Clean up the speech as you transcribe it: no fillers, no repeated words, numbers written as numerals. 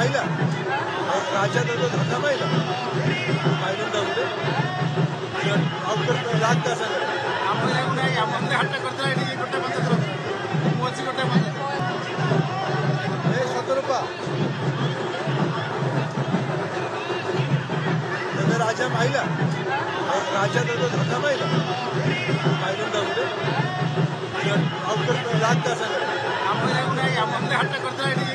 पाहिला राजा धक्का पाहिला पाहिलं जाऊदे लागता सगळं हट्ट करता राजा पाहिला राजा धक्का पाहिला पाहिलं जाऊदे लागता सगळं हट्ट करता